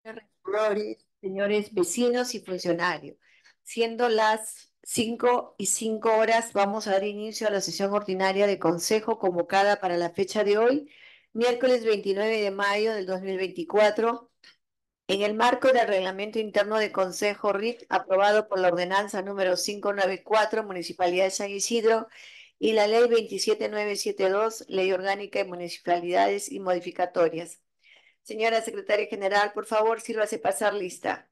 regidores, señores vecinos y funcionarios. Siendo las 5:05, vamos a dar inicio a la sesión ordinaria de Consejo convocada para la fecha de hoy, miércoles 29 de mayo del 2024, en el marco del Reglamento Interno de Consejo RIC, aprobado por la Ordenanza número 594, Municipalidad de San Isidro, y la Ley 27972, Ley Orgánica de Municipalidades y Modificatorias. Señora Secretaria General, por favor, sírvase pasar lista.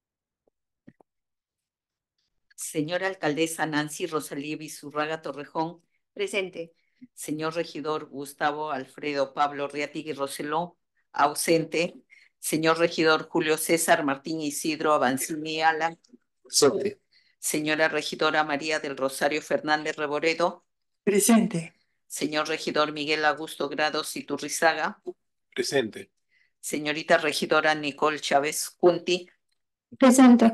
Señora Alcaldesa Nancy Rosalía Bizurraga Torrejón. Presente. Señor Regidor Gustavo Alfredo Pablo Riatigui Roseló. Ausente. Señor Regidor Julio César Martín Isidro Avancini Ala. Presente. Señora Regidora María del Rosario Fernández Reboredo. Presente. Señor Regidor Miguel Augusto Grados Iturrizaga. Presente. Señorita Regidora Nicole Chávez Cunti. Presente.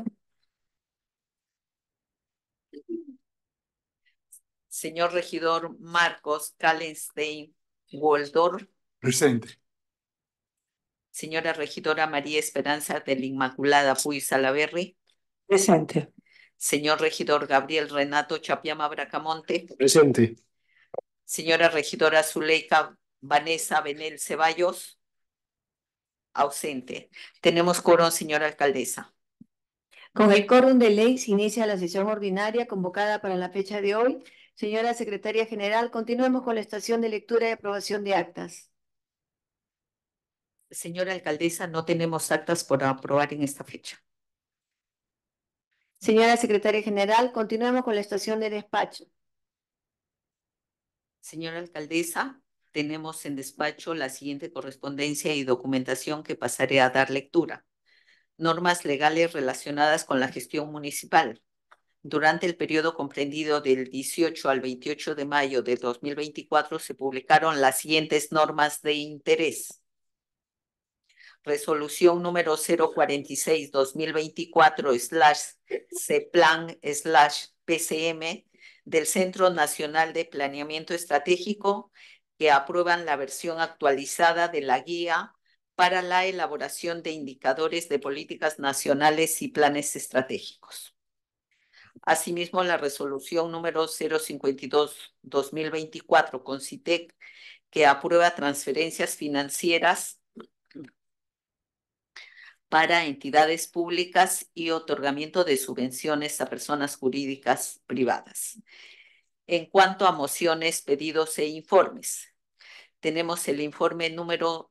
Señor Regidor Marcos Kallenstein Woldor. Presente. Señora Regidora María Esperanza de la Inmaculada Puy Salaverry. Presente. Señor Regidor Gabriel Renato Chapiama Bracamonte. Presente. Señora Regidora Zuleika Vanessa Benel Ceballos. Ausente. Tenemos quórum, señora Alcaldesa. Con el quórum de ley se inicia la sesión ordinaria convocada para la fecha de hoy. Señora Secretaria General, continuemos con la estación de lectura y aprobación de actas. Señora Alcaldesa, no tenemos actas por aprobar en esta fecha. Señora Secretaria General, continuemos con la estación de despacho. Señora Alcaldesa, tenemos en despacho la siguiente correspondencia y documentación que pasaré a dar lectura. Normas legales relacionadas con la gestión municipal. Durante el periodo comprendido del 18 al 28 de mayo de 2024 se publicaron las siguientes normas de interés. Resolución número 046-2024/CEPLAN/PCM del Centro Nacional de Planeamiento Estratégico, que aprueban la versión actualizada de la guía para la elaboración de indicadores de políticas nacionales y planes estratégicos. Asimismo, la resolución número 052/2024 CONCITEC, que aprueba transferencias financieras para entidades públicas y otorgamiento de subvenciones a personas jurídicas privadas. En cuanto a mociones, pedidos e informes, tenemos el informe número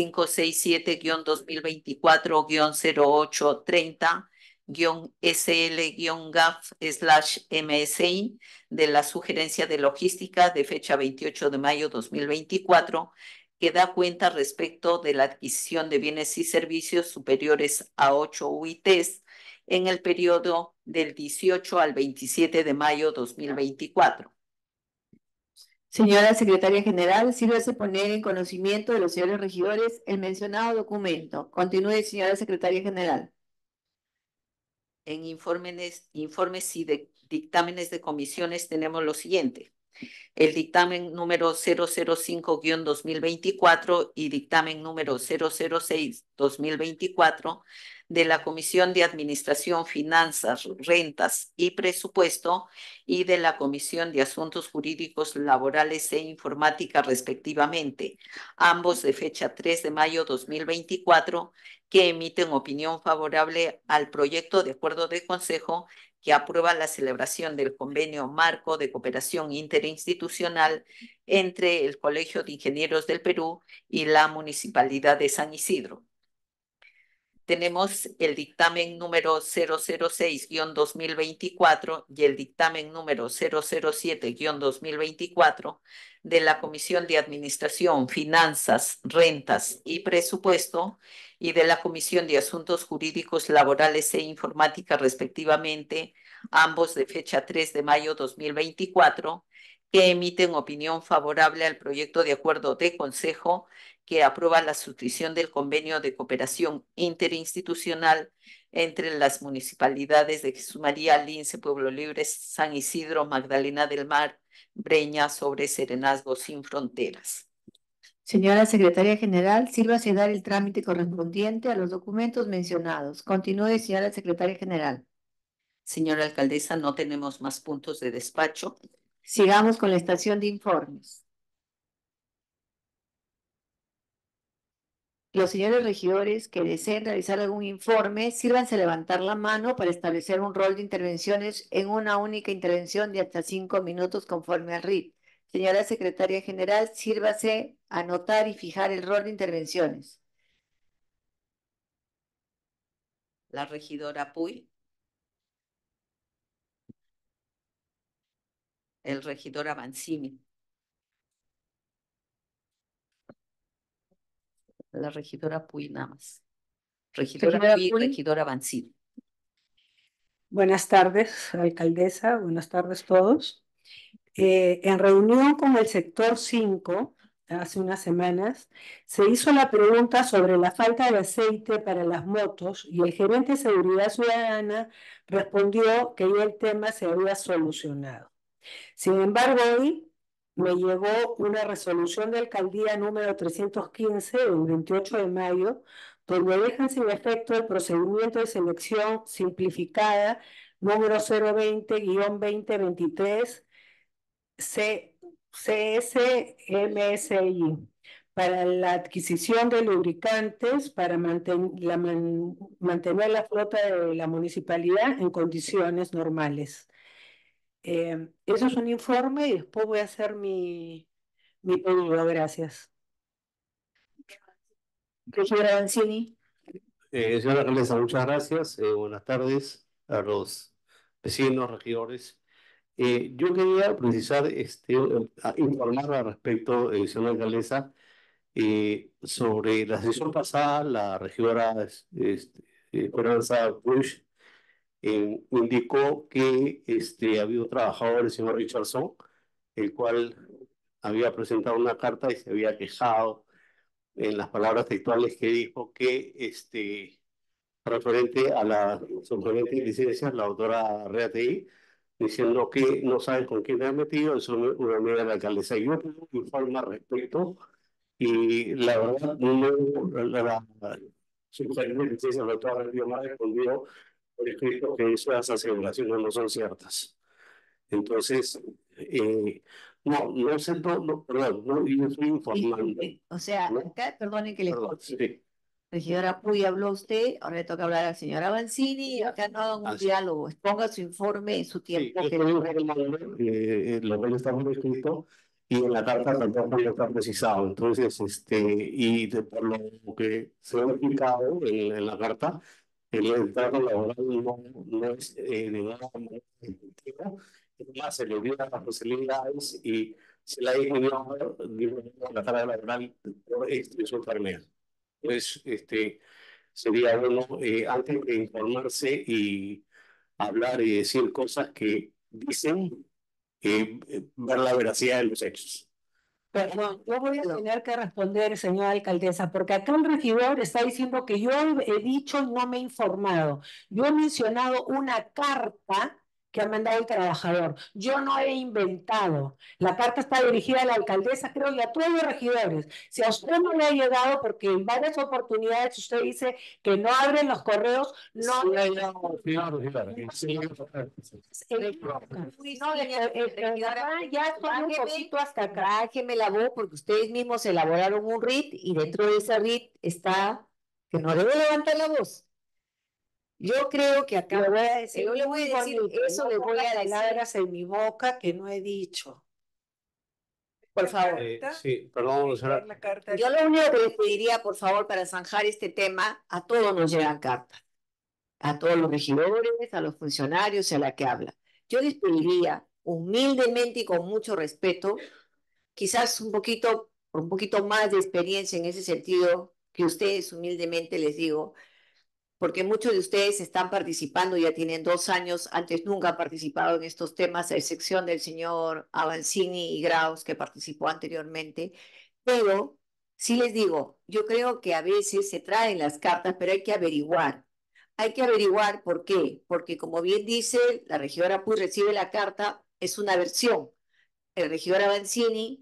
567-2024-0830-SL-GAF/MSI de la Sugerencia de Logística de fecha 28 de mayo 2024, que da cuenta respecto de la adquisición de bienes y servicios superiores a 8 UITs en el periodo del 18 al 27 de mayo 2024. Señora Secretaria General, sírvase poner en conocimiento de los señores regidores el mencionado documento. Continúe, señora Secretaria General. En informes y dictámenes de comisiones tenemos lo siguiente. El dictamen número 005-2024 y dictamen número 006-2024 de la Comisión de Administración, Finanzas, Rentas y Presupuesto y de la Comisión de Asuntos Jurídicos, Laborales e Informática respectivamente, ambos de fecha 3 de mayo 2024, que emiten opinión favorable al proyecto de acuerdo de consejo que aprueba la celebración del convenio marco de cooperación interinstitucional entre el Colegio de Ingenieros del Perú y la Municipalidad de San Isidro. Tenemos el dictamen número 006-2024 y el dictamen número 007-2024 de la Comisión de Administración, Finanzas, Rentas y Presupuesto y de la Comisión de Asuntos Jurídicos, Laborales e Informática respectivamente, ambos de fecha 3 de mayo 2024, que emiten opinión favorable al proyecto de acuerdo de consejo que aprueba la suscripción del convenio de cooperación interinstitucional entre las municipalidades de Jesús María, Lince, Pueblo Libre, San Isidro, Magdalena del Mar, Breña, sobre Serenazgo sin Fronteras. Señora Secretaria General, sírvase dar el trámite correspondiente a los documentos mencionados. Continúe, señora Secretaria General. Señora alcaldesa, no tenemos más puntos de despacho. Sigamos con la estación de informes. Los señores regidores que deseen realizar algún informe, sírvanse a levantar la mano para establecer un rol de intervenciones en una única intervención de hasta 5 minutos conforme al RIT. Señora Secretaria General, sírvase a anotar y fijar el rol de intervenciones. La regidora Puy. El regidor Avancini. La regidora Puy nada más. Regidora Puy, regidora Avancini. Buenas tardes, alcaldesa. Buenas tardes todos. En reunión con el sector 5, hace unas semanas, se hizo la pregunta sobre la falta de aceite para las motos y el gerente de Seguridad Ciudadana respondió que ya el tema se había solucionado. Sin embargo, hoy me llegó una resolución de alcaldía número 315 del 28 de mayo, donde dejan sin efecto el procedimiento de selección simplificada número 020-2023 CSMSI para la adquisición de lubricantes para mantener la flota de la municipalidad en condiciones normales. Eso es un informe y después voy a hacer mi pedido. Gracias. Regidora Avancini. Señora alcaldesa, muchas gracias. Buenas tardes a los vecinos, regidores. Yo quería precisar, informar al respecto, señora alcaldesa, sobre la sesión pasada, la regidora Esperanza Bush indicó que había un trabajador, el señor Richardson, el cual había presentado una carta y se había quejado en las palabras textuales que dijo que referente a la subgerente de licencias, la doctora Reatei, diciendo que no saben con quién me han metido, es una amiga de la alcaldesa. Yo tengo un informe al respecto y la verdad, la subgerente de licencias, la doctora Reatei, me ha respondido por escrito que esas aseveraciones no son ciertas. Entonces, no sé, perdón, yo estoy informando. O sea, ¿no? acá, perdone que le Perdón, corte. sí. Regidora Puy, habló usted, ahora le toca hablar al señor Avancini, y acá no hagan un Así. diálogo, exponga su informe en su Sí, tiempo. yo estoy informando lo que está muy escrito y en la carta tampoco está precisado. Entonces, por lo que se ha explicado en la carta, el trato laboral no es de nada efectivo. Además, se le olvidan las posibilidades y se la ha disminuido la carga laboral por su enfermedad. Entonces, sería bueno, antes de informarse y hablar y decir cosas que dicen, ver la veracidad de los hechos. Perdón, yo voy a tener que responder, señora alcaldesa, porque acá el regidor está diciendo que yo he dicho y no me he informado. Yo he mencionado una carta que ha mandado el trabajador. Yo no he inventado. La carta está dirigida a la alcaldesa, creo, y a todos los regidores. Si a usted no le ha llegado, porque en varias oportunidades usted dice que no abren los correos, no. Ya son un poquito hasta acá. Bájeme la voz porque ustedes mismos elaboraron un RIT y dentro de ese RIT está que no debe levantar la voz. Yo creo que acá Le voy a decir, yo le voy a decir eso, no le voy ponga a decir, palabras en mi boca que no he dicho. por favor. Sí, perdón, señora. Yo lo único que les pediría, por favor, para zanjar este tema, a todos nos llegan cartas, a todos los regidores, a los funcionarios y a la que habla. Yo les pediría, humildemente y con mucho respeto, quizás por un poquito más de experiencia en ese sentido, que ustedes humildemente les digo, porque muchos de ustedes están participando, ya tienen 2 años, antes nunca han participado en estos temas, a excepción del señor Avancini y Graus, que participó anteriormente, pero sí les digo, yo creo que a veces se traen las cartas, pero hay que averiguar. Hay que averiguar por qué, porque como bien dice, la regidora Puy recibe la carta, es una versión. El regidor Avancini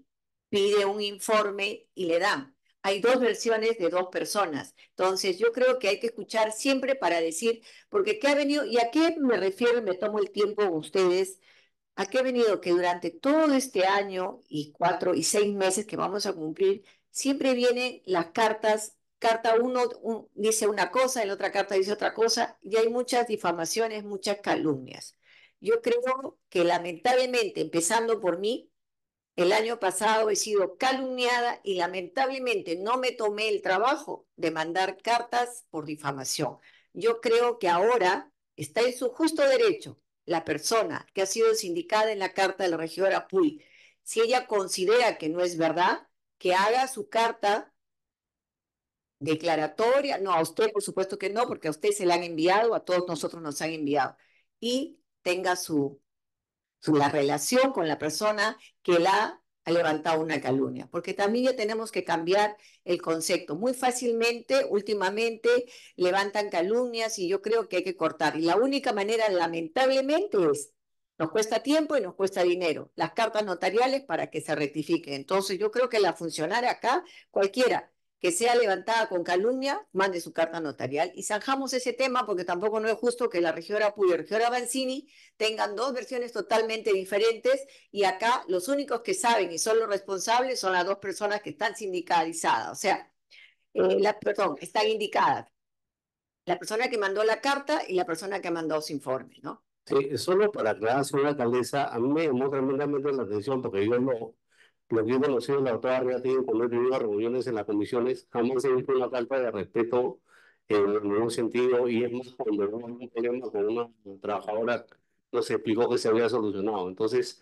pide un informe y le dan. Hay dos versiones de dos personas. Entonces, yo creo que hay que escuchar siempre para decir, porque ¿qué ha venido? ¿Y a qué me refiero? Me tomo el tiempo con ustedes. ¿A qué ha venido? Que durante todo este año y 4 y 6 meses que vamos a cumplir, siempre vienen las cartas. Carta uno dice una cosa, en la otra carta dice otra cosa, y hay muchas difamaciones, muchas calumnias. Yo creo que lamentablemente, empezando por mí, el año pasado he sido calumniada y lamentablemente no me tomé el trabajo de mandar cartas por difamación. Yo creo que ahora está en su justo derecho la persona que ha sido sindicada en la carta de la regidora Puy. Si ella considera que no es verdad, que haga su carta declaratoria. No, a usted por supuesto que no, porque a usted se la han enviado, a todos nosotros nos han enviado. Y tenga la relación con la persona que la ha levantado una calumnia, porque también ya tenemos que cambiar el concepto. Muy fácilmente, últimamente, levantan calumnias y yo creo que hay que cortar. Y la única manera, lamentablemente, nos cuesta tiempo y nos cuesta dinero. Las cartas notariales para que se rectifiquen. Entonces, yo creo que la funcionaria acá, cualquiera que sea levantada con calumnia, mande su carta notarial y zanjamos ese tema porque tampoco no es justo que la regidora Puyo y la regidora Banzini tengan dos versiones totalmente diferentes y acá los únicos que saben y son los responsables son las dos personas que están sindicalizadas, o sea, perdón, están indicadas. La persona que mandó la carta y la persona que mandó su informe, ¿no? Sí, solo para aclarar, señora alcaldesa, a mí me llamó tremendamente la atención porque yo lo que he conocido, la doctora Arriaga, cuando he tenido reuniones en las comisiones, jamás he visto una falta de respeto en ningún sentido, y es más, cuando hubo un problema con una trabajadora, no se explicó que se había solucionado. Entonces,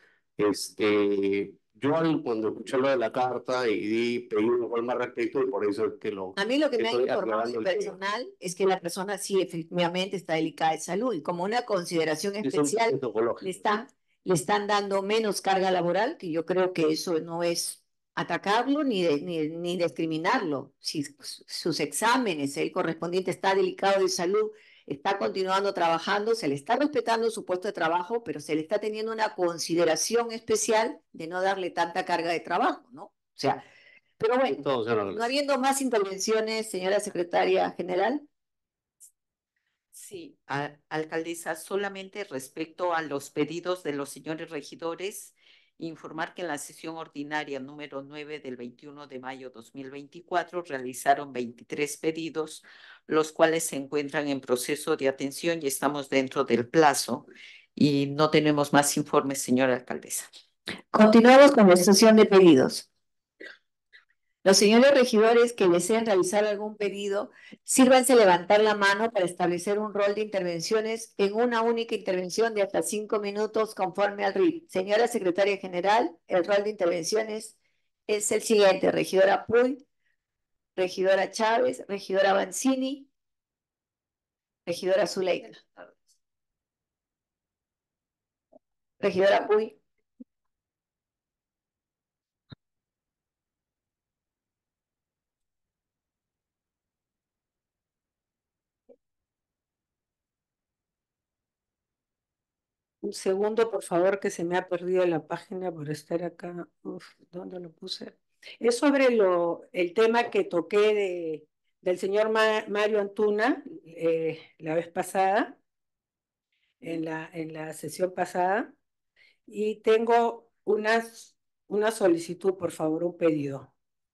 cuando escuché lo de la carta pedí un informe al respecto, y por eso es que A mí lo que me han estoy informado aclarando el tema. personal es que la persona sí efectivamente está delicada de salud y como una consideración Es un especial proceso ecológico. le están dando menos carga laboral, que yo creo que eso no es atacarlo ni discriminarlo. Si sus exámenes, el correspondiente está delicado de salud, está continuando trabajando, se le está respetando su puesto de trabajo, pero se le está teniendo una consideración especial de no darle tanta carga de trabajo, ¿no? O sea, pero bueno, Todo, señora no alcaldesa. habiendo más intervenciones, señora secretaria general. Sí, alcaldesa, solamente respecto a los pedidos de los señores regidores, informar que en la sesión ordinaria número 9 del 21 de mayo 2024 realizaron 23 pedidos, los cuales se encuentran en proceso de atención y estamos dentro del plazo y no tenemos más informes, señora alcaldesa. Continuamos con la sesión de pedidos. Los señores regidores que deseen realizar algún pedido, sírvanse levantar la mano para establecer un rol de intervenciones en una única intervención de hasta 5 minutos conforme al RIT. Señora secretaria general, el rol de intervenciones es el siguiente: regidora Puy, regidora Chávez, regidora Banzini, regidora Zuleika. Regidora Puy. Un segundo, por favor, que se me ha perdido la página por estar acá. Uf, ¿dónde lo puse? Es sobre el tema que toqué del señor Mario Antuna la vez pasada, en la sesión pasada, y tengo una solicitud, por favor, un pedido.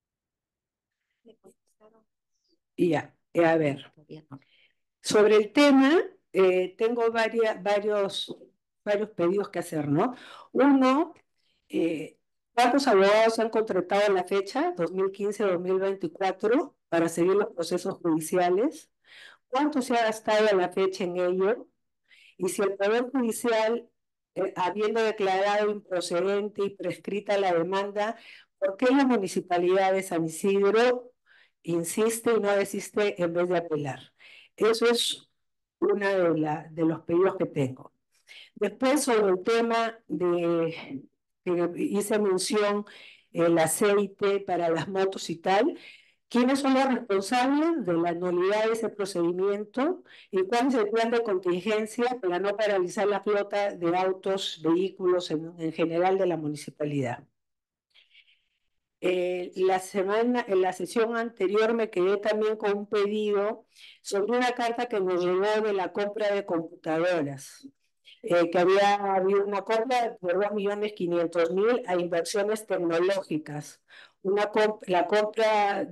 Y ya, a ver. Sobre el tema, tengo varios pedidos que hacer, ¿no? Uno, ¿cuántos abogados han contratado en la fecha 2015-2024 para seguir los procesos judiciales? ¿Cuánto se ha gastado a la fecha en ello? Y si el Poder Judicial, habiendo declarado improcedente y prescrita la demanda, ¿por qué la Municipalidad de San Isidro insiste y no desiste en vez de apelar? Eso es uno de los pedidos que tengo. Después, sobre el tema que hice mención, el aceite para las motos y tal, ¿quiénes son los responsables de la nulidad de ese procedimiento y cuál es el plan de contingencia para no paralizar la flota de autos, vehículos en general de la municipalidad? En la sesión anterior me quedé también con un pedido sobre una carta que nos llegó de la compra de computadoras, que había habido una compra por 2.500.000 a inversiones tecnológicas. La compra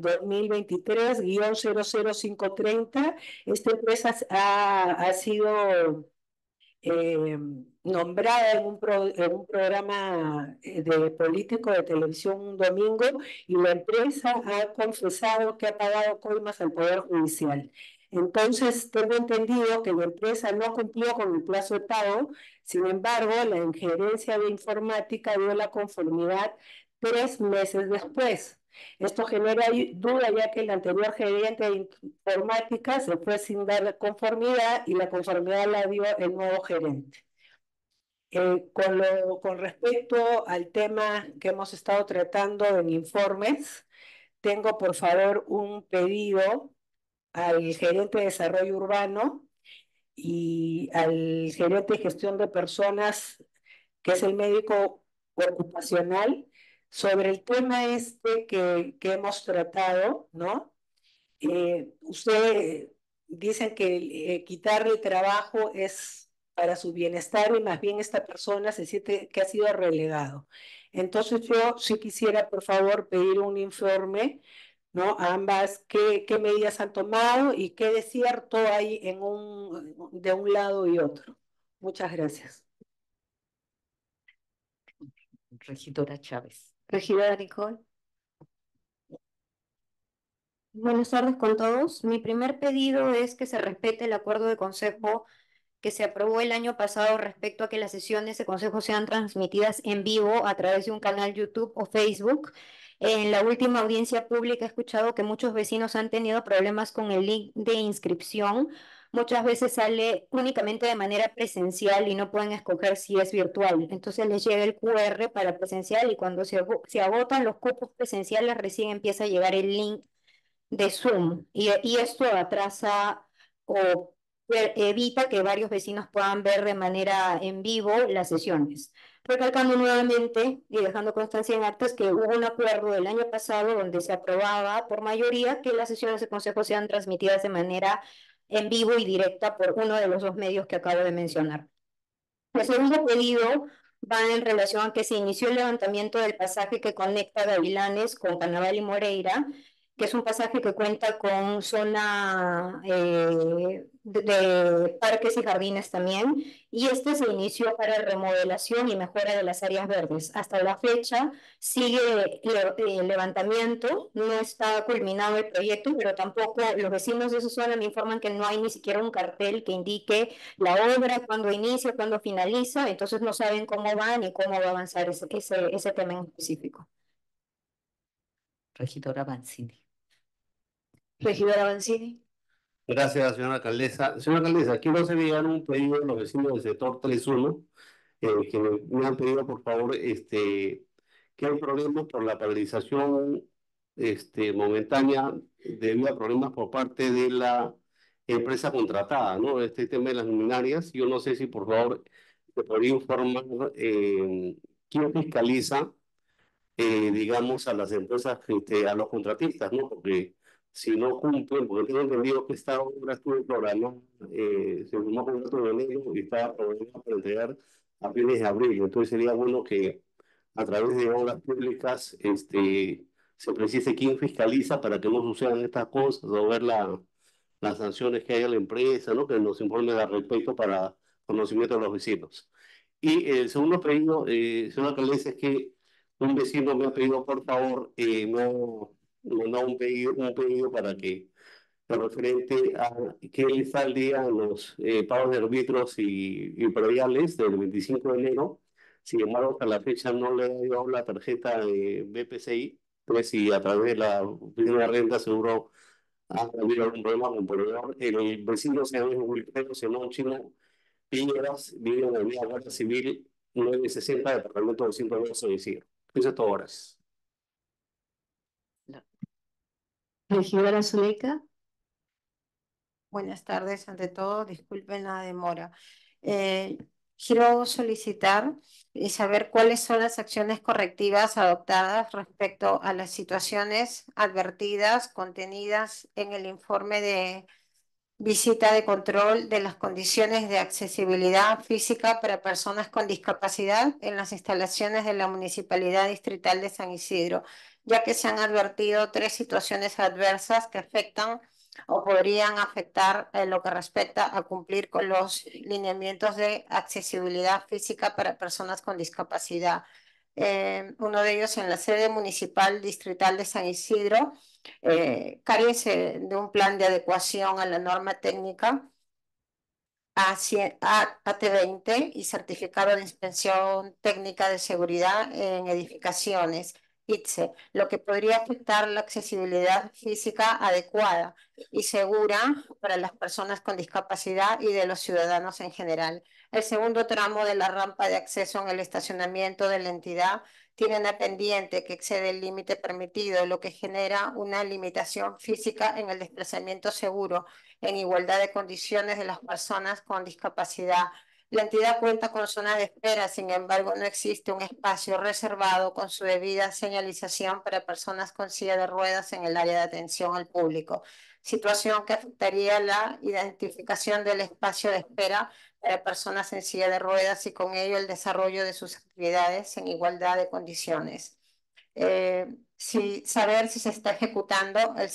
2023-00530, esta empresa ha sido nombrada en un programa de político de televisión un domingo, y la empresa ha confesado que ha pagado coimas al Poder Judicial. Entonces, tengo entendido que la empresa no cumplió con el plazo de pago. Sin embargo, la Gerencia de Informática dio la conformidad 3 meses después. Esto genera duda, ya que el anterior gerente de informática se fue sin dar conformidad, y la conformidad la dio el nuevo gerente. Con respecto al tema que hemos estado tratando en informes, tengo por favor un pedido al gerente de desarrollo urbano y al gerente de gestión de personas, que es el médico ocupacional, sobre el tema este que hemos tratado, ¿no? Ustedes dicen que quitarle trabajo es para su bienestar, y más bien esta persona se siente que ha sido relegado. Entonces yo sí quisiera, por favor, pedir un informe, ¿no? A ambas, qué medidas han tomado y qué desierto hay de un lado y otro. Muchas gracias. Regidora Chávez. Regidora Nicole. Buenas tardes con todos. Mi primer pedido es que se respete el acuerdo de consejo que se aprobó el año pasado respecto a que las sesiones de consejo sean transmitidas en vivo a través de un canal YouTube o Facebook. En la última audiencia pública he escuchado que muchos vecinos han tenido problemas con el link de inscripción. Muchas veces sale únicamente de manera presencial y no pueden escoger si es virtual. Entonces les llega el QR para presencial, y cuando se agotan los cupos presenciales recién empieza a llegar el link de Zoom, y esto atrasa o evita que varios vecinos puedan ver de manera en vivo las sesiones. Recalcando nuevamente y dejando constancia en actas que hubo un acuerdo del año pasado donde se aprobaba por mayoría que las sesiones de consejo sean transmitidas de manera en vivo y directa por uno de los dos medios que acabo de mencionar. El segundo pedido va en relación a que se inició el levantamiento del pasaje que conecta Gavilanes con Carnaval y Moreira, que es un pasaje que cuenta con zona de parques y jardines también, y este se inició para remodelación y mejora de las áreas verdes. Hasta la fecha sigue el levantamiento, no está culminado el proyecto, pero tampoco los vecinos de esa zona me informan que no hay ni siquiera un cartel que indique la obra, cuándo inicia, cuándo finaliza. Entonces no saben cómo va ni cómo va a avanzar ese tema en específico. Regidora Mancini. Regidora Mancini. Gracias, señora alcaldesa. Señora alcaldesa, quiero hacer llegar un pedido a los vecinos del sector 31, que me han pedido, por favor, que hay problemas por la paralización momentánea debido a problemas por parte de la empresa contratada, ¿no? Este tema de las luminarias. Yo no sé si, por favor, se podría informar quién fiscaliza, digamos, a las empresas, a los contratistas, ¿no? Porque si no cumplen, porque tengo entendido que esta obra estuvo programada, se firmó con el 4 de enero y estaba programada para entregar a fines de abril. Entonces sería bueno que a través de obras públicas se precise quién fiscaliza para que no sucedan estas cosas, o ver las sanciones que hay a la empresa, ¿no? Que nos informen al respecto para conocimiento de los vecinos. Y el segundo pedido, señor alcaldesa, es que un vecino me ha pedido, por favor, me ha mandado un pedido para que, referente a que él está al día en los pagos de árbitros y prediales del 25 de enero. Sin embargo, hasta la fecha no le ha llegado la tarjeta de BPCI, pues si a través de la oficina de renta seguro ha habido algún problema con el proveedor. El vecino se llama Wilfredo Zenón Chino Piñeras, vive en la Avenida Guardia Civil 960, departamento 212 de Isidro. Eso es todo, gracias. Regidora Zuleika. Buenas tardes, ante todo, disculpen la demora. quiero solicitar y saber cuáles son las acciones correctivas adoptadas respecto a las situaciones advertidas, contenidas en el informe de visita de control de las condiciones de accesibilidad física para personas con discapacidad en las instalaciones de la Municipalidad Distrital de San Isidro, ya que se han advertido 3 situaciones adversas que afectan o podrían afectar en lo que respecta a cumplir con los lineamientos de accesibilidad física para personas con discapacidad. Uno de ellos en la sede municipal distrital de San Isidro, carece de un plan de adecuación a la norma técnica AT20 y certificado de inspección técnica de seguridad en edificaciones, ITSE, lo que podría afectar la accesibilidad física adecuada y segura para las personas con discapacidad y de los ciudadanos en general. El segundo tramo de la rampa de acceso en el estacionamiento de la entidad tiene una pendiente que excede el límite permitido, lo que genera una limitación física en el desplazamiento seguro en igualdad de condiciones de las personas con discapacidad. La entidad cuenta con zonas de espera, sin embargo, no existe un espacio reservado con su debida señalización para personas con silla de ruedas en el área de atención al público, situación que afectaría la identificación del espacio de espera para personas en silla de ruedas y con ello el desarrollo de sus actividades en igualdad de condiciones. Saber si se está ejecutando el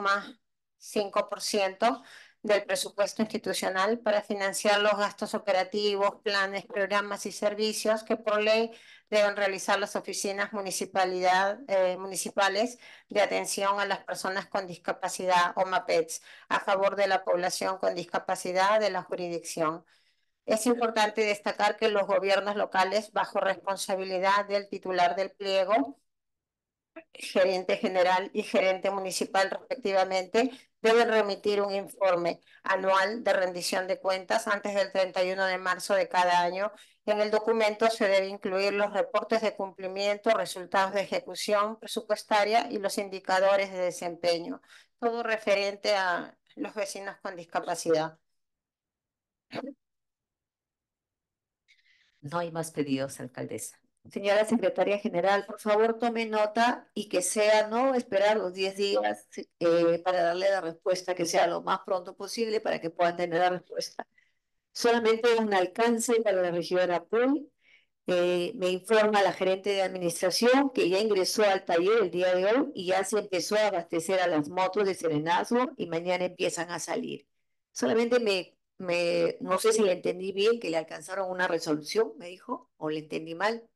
0,5% del presupuesto institucional para financiar los gastos operativos, planes, programas y servicios que por ley deben realizar las oficinas municipales de atención a las personas con discapacidad o MAPETS a favor de la población con discapacidad de la jurisdicción. Es importante destacar que los gobiernos locales, bajo responsabilidad del titular del pliego, gerente general y gerente municipal respectivamente, deben remitir un informe anual de rendición de cuentas antes del 31 de marzo de cada año. En el documento se debe incluir los reportes de cumplimiento, resultados de ejecución presupuestaria y los indicadores de desempeño, todo referente a los vecinos con discapacidad. No hay más pedidos, alcaldesa. Señora Secretaria General, por favor tome nota y que sea no esperar los 10 días para darle la respuesta, que sea lo más pronto posible para que puedan tener la respuesta. Solamente un alcance para la regidora Puy. Me informa la gerente de administración que ya ingresó al taller el día de hoy y ya se empezó a abastecer a las motos de serenazgo y mañana empiezan a salir. Solamente no sé si le entendí bien, que le alcanzaron una resolución, me dijo, o le entendí mal.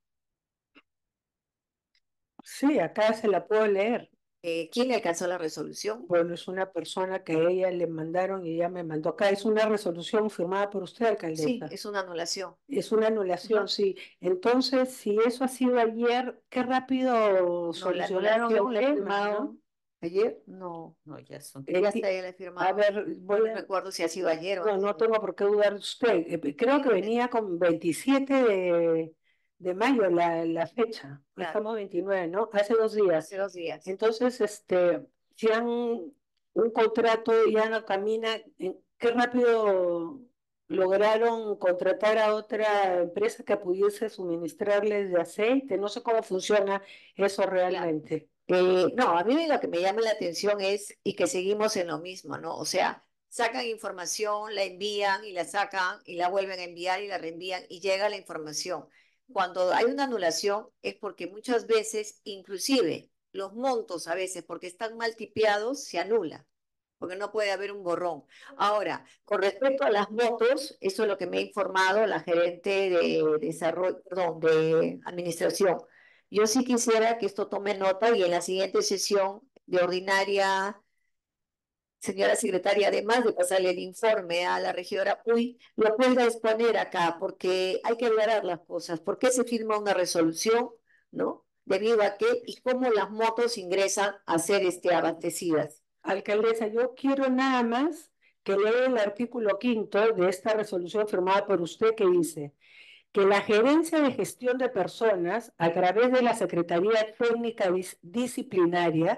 Sí, acá se la puedo leer. ¿Quién le alcanzó la resolución? Bueno, es una persona que a ella le mandaron y ella me mandó acá. Es una resolución firmada por usted, Sí, alcaldesa. es una anulación. Es una anulación, Ajá. sí. Entonces, si eso ha sido ayer, qué rápido No, la solucionaron anulación la he el tema, firmado ¿no? ayer, no, No, ya son. ya está, ya la he A firmado. ver, No voy a... recuerdo si ha sido ayer o No, antes no de- tengo por qué dudar de usted. Creo que venía con 27 de mayo la fecha. Claro. Estamos 29, ¿no? Hace 2 días. hace 2 días. Entonces, si han un contrato ya no camina, qué rápido lograron contratar a otra empresa que pudiese suministrarles de aceite. No sé cómo funciona eso realmente. No, a mí lo que me llama la atención es y que seguimos en lo mismo, ¿no? O sea, sacan información, la envían y la sacan y la vuelven a enviar y la reenvían y llega la información. Cuando hay una anulación es porque muchas veces, inclusive los montos a veces, porque están mal tipeados, se anula, porque no puede haber un borrón. Ahora, con respecto a las motos, eso es lo que me ha informado la gerente de desarrollo, perdón, de administración. Yo sí quisiera que esto tome nota y en la siguiente sesión de ordinaria, señora secretaria, además de pasarle el informe a la regidora Puy, lo pueda exponer acá, porque hay que aclarar las cosas. ¿Por qué se firma una resolución, no? Debido a qué y cómo las motos ingresan a ser abastecidas. Alcaldesa, yo quiero nada más que lea el artículo 5º de esta resolución firmada por usted que dice que la Gerencia de Gestión de Personas, a través de la Secretaría Técnica Disciplinaria,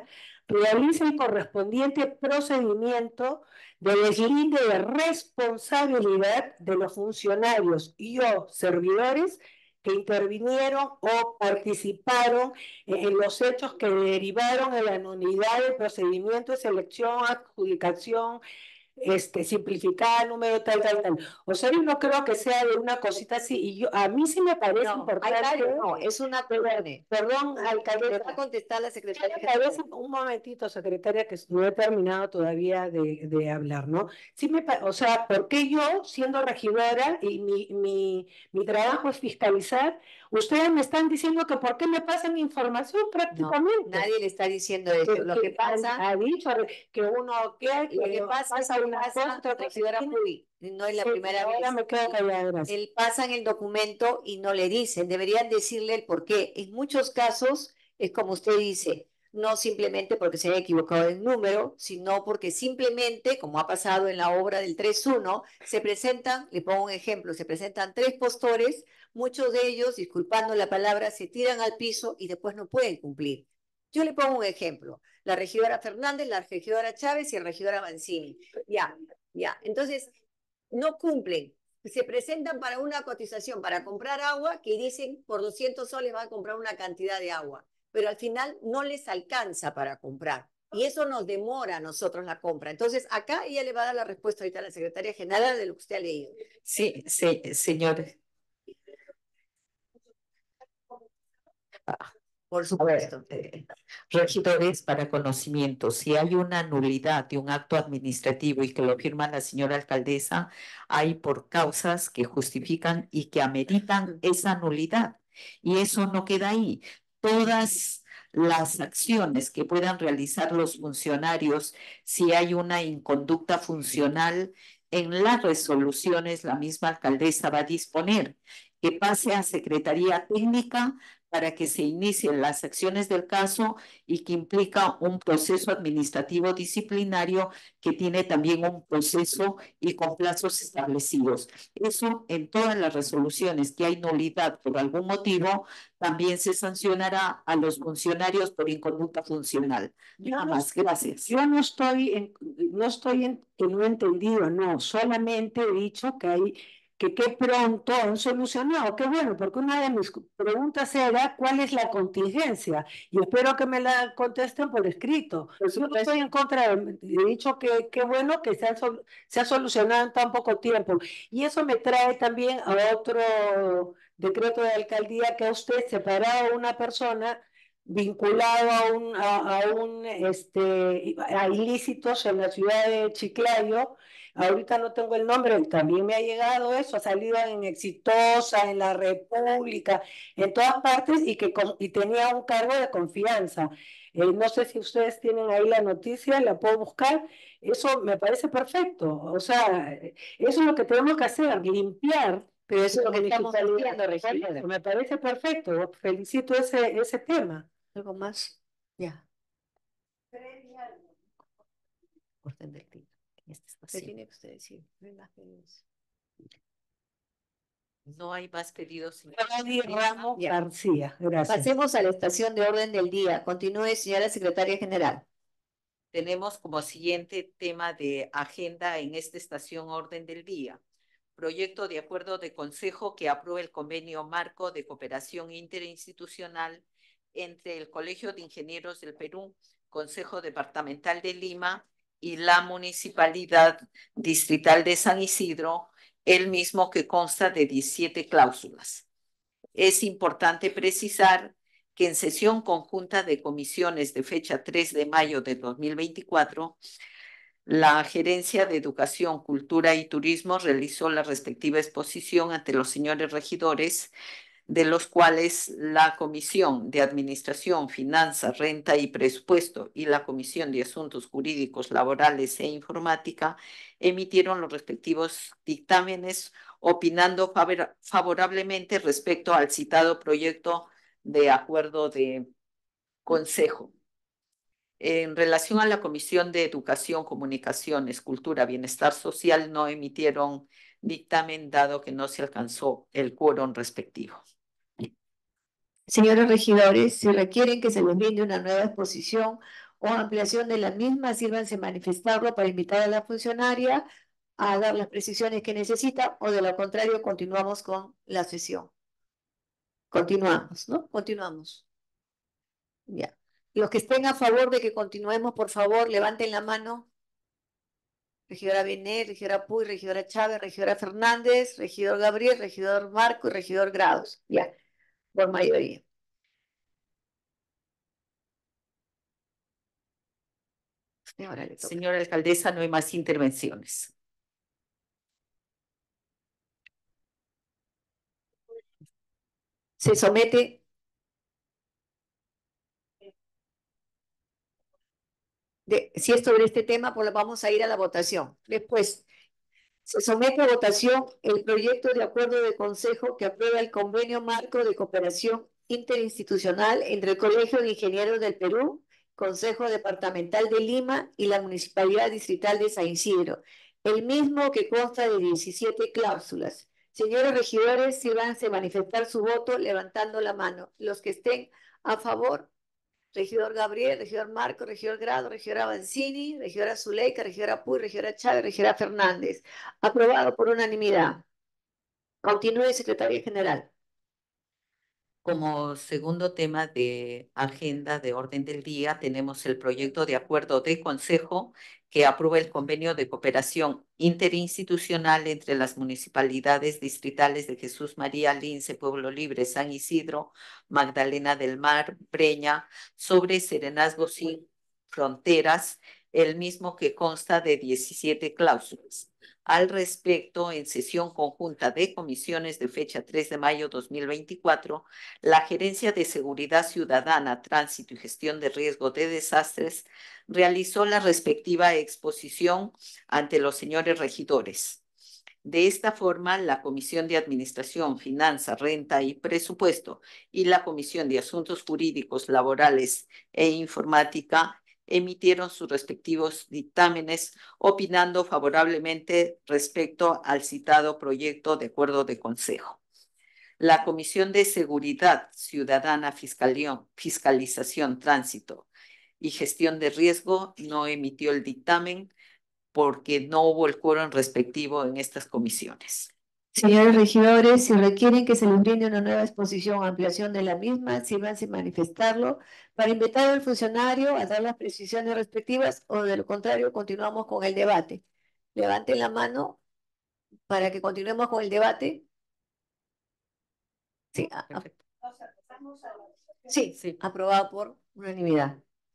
realice el correspondiente procedimiento de deslinde de responsabilidad de los funcionarios y o servidores que intervinieron o participaron en los hechos que derivaron en la nulidad del procedimiento de selección, adjudicación, simplificada, número tal. O sea, yo no creo que sea de una cosita así, y a mí sí me parece No, importante. no, es una perdone. Perdón, Le va alcaldesa. a contestar la secretaria Me general. parece, un momentito, secretaria, que no he terminado todavía de hablar, ¿no? Sí o sea, ¿por qué yo, siendo regidora, y mi trabajo es fiscalizar, ustedes me están diciendo que por qué me pasan información No, prácticamente? nadie le está diciendo eso. Lo que pasa, ha dicho que uno lo que pasa es que una cosa, otra cosa. regidora Puy, no es la Sí, primera vez. ahora me quedo callada, gracias. Él pasa en el documento y no le dicen, deberían decirle el por qué. En muchos casos es como usted dice, no simplemente porque se haya equivocado el número, sino porque simplemente, como ha pasado en la obra del 3-1, se presentan, le pongo un ejemplo, se presentan 3 postores, muchos de ellos, disculpando la palabra, se tiran al piso y después no pueden cumplir. Yo le pongo un ejemplo, la regidora Fernández, la regidora Chávez y la regidora Mancini. Ya. Entonces, no cumplen. Se presentan para una cotización para comprar agua que dicen por 200 soles van a comprar una cantidad de agua, pero al final no les alcanza para comprar. Y eso nos demora a nosotros la compra. Entonces, acá ella le va a dar la respuesta ahorita a la secretaria general de lo que usted ha leído. Sí, señores. Por supuesto. Regidores, para conocimiento, si hay una nulidad de un acto administrativo y que lo firma la señora alcaldesa, hay por causas que justifican y que ameritan esa nulidad. Y eso no queda ahí. Todas las acciones que puedan realizar los funcionarios, si hay una inconducta funcional, en las resoluciones la misma alcaldesa va a disponer que pase a Secretaría Técnica para que se inicien las acciones del caso y que implica un proceso administrativo disciplinario que tiene también un proceso y con plazos establecidos. Eso en todas las resoluciones que hay nulidad por algún motivo, también se sancionará a los funcionarios por inconducta funcional. Nada más, gracias. Yo no estoy que no he entendido, no, solamente he dicho que qué pronto han solucionado, qué bueno, porque una de mis preguntas era cuál es la contingencia, y espero que me la contesten por escrito. Yo no estoy en contra, he dicho que qué bueno que se ha solucionado en tan poco tiempo, y eso me trae también a otro decreto de alcaldía que a usted separado a una persona vinculado a ilícitos en la ciudad de Chiclayo. Ahorita no tengo el nombre, también me ha llegado eso, ha salido en Exitosa, en La República, en todas partes, y tenía un cargo de confianza. No sé si ustedes tienen ahí la noticia, la puedo buscar. Eso me parece perfecto. O sea, eso es lo que tenemos que hacer, limpiar. Pero eso es lo la que estamos municipalidad. haciendo, regidora. Me parece perfecto. Felicito ese tema. ¿Algo más? Ya. Orden del día. ¿Qué tiene que usted decir? No hay más pedidos. No hay más pedidos. Claudia Ramos Ya. García, gracias. Pasemos a la estación de orden del día. Continúe, señora secretaria general. Tenemos como siguiente tema de agenda en esta estación orden del día. Proyecto de acuerdo de consejo que aprueba el convenio marco de cooperación interinstitucional entre el Colegio de Ingenieros del Perú, Consejo Departamental de Lima y la Municipalidad Distrital de San Isidro, el mismo que consta de 17 cláusulas. Es importante precisar que en sesión conjunta de comisiones de fecha 3 de mayo de 2024, la Gerencia de Educación, Cultura y Turismo realizó la respectiva exposición ante los señores regidores, de los cuales la Comisión de Administración, Finanzas, Renta y Presupuesto y la Comisión de Asuntos Jurídicos, Laborales e Informática emitieron los respectivos dictámenes, opinando favorablemente respecto al citado proyecto de acuerdo de consejo. En relación a la Comisión de Educación, Comunicaciones, Cultura, Bienestar Social, no emitieron dictamen dado que no se alcanzó el quórum respectivo. Señores regidores, si requieren que se les brinde una nueva exposición o ampliación de la misma, sírvanse manifestarlo para invitar a la funcionaria a dar las precisiones que necesita, o de lo contrario continuamos con la sesión. Continuamos, ¿no? Continuamos. Ya. Los que estén a favor de que continuemos, por favor, levanten la mano. Regidora Benet, regidora Puy, regidora Chávez, regidora Fernández, regidor Gabriel, regidor Marco y regidor Grados. Ya, por mayoría. Ahora le toca. Señora alcaldesa, no hay más intervenciones. Se somete. Si es sobre este tema, pues vamos a ir a la votación. Después, se somete a votación el proyecto de acuerdo de consejo que aprueba el convenio marco de cooperación interinstitucional entre el Colegio de Ingenieros del Perú, Consejo Departamental de Lima y la Municipalidad Distrital de San Isidro, el mismo que consta de 17 cláusulas. Señores regidores, sírvanse manifestar su voto levantando la mano. Los que estén a favor. Regidor Gabriel, regidor Marco, regidor Grado, regidora Mancini, regidora Zuleika, regidora Puy, regidora Chávez, regidora Fernández. Aprobado por unanimidad. Continúe, secretaria general. Como segundo tema de agenda de orden del día, tenemos el proyecto de acuerdo de consejo que aprueba el convenio de cooperación interinstitucional entre las municipalidades distritales de Jesús María, Lince, Pueblo Libre, San Isidro, Magdalena del Mar, Breña, sobre serenazgo sin fronteras, el mismo que consta de 17 cláusulas. Al respecto, en sesión conjunta de comisiones de fecha 3 de mayo 2024, la Gerencia de Seguridad Ciudadana, Tránsito y Gestión de Riesgo de Desastres realizó la respectiva exposición ante los señores regidores. De esta forma, la Comisión de Administración, Finanza, Renta y Presupuesto y la Comisión de Asuntos Jurídicos, Laborales e Informática emitieron sus respectivos dictámenes, opinando favorablemente respecto al citado proyecto de acuerdo de consejo. La Comisión de Seguridad Ciudadana, Fiscalización, Tránsito y Gestión de Riesgo no emitió el dictamen porque no hubo el quórum respectivo en estas comisiones. Señores regidores, si requieren que se les brinde una nueva exposición o ampliación de la misma, sírvanse manifestarlo para invitar al funcionario a dar las precisiones respectivas, o de lo contrario continuamos con el debate. Levanten la mano para que continuemos con el debate. Sí, Perfecto. sí, aprobado por unanimidad.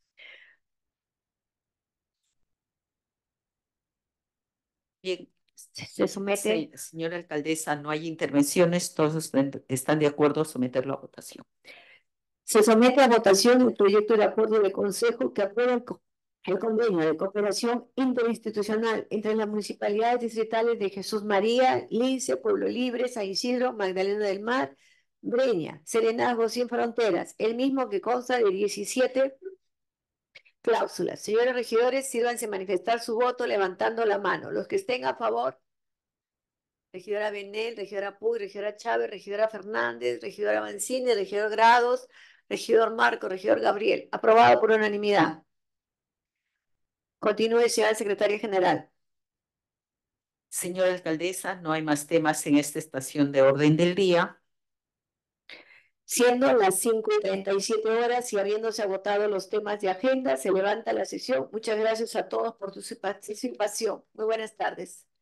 Bien, Se somete. señora alcaldesa, no hay intervenciones, todos están de acuerdo a someterlo a votación. Se somete a votación el proyecto de acuerdo de consejo que aprueba el convenio de cooperación interinstitucional entre las municipalidades distritales de Jesús María, Lince, Pueblo Libre, San Isidro, Magdalena del Mar, Breña, Serenazgo sin fronteras, el mismo que consta de 17 cláusulas. Señores regidores, sírvanse manifestar su voto levantando la mano. Los que estén a favor. Regidora Benel, regidora Puy, regidora Chávez, regidora Fernández, regidora Mancini, regidor Grados, regidor Marco, regidor Gabriel. Aprobado por unanimidad. Continúe, señora secretaria general. Señora alcaldesa, no hay más temas en esta estación de orden del día. Siendo las 5:37 y habiéndose agotado los temas de agenda, se levanta la sesión. Muchas gracias a todos por su participación. Muy buenas tardes.